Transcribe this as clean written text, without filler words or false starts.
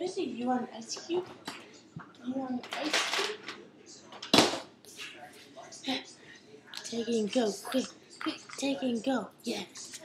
Wheezy, you want an ice cube? You want an ice cube? Take it and go, quick, quick, take it and go, yeah.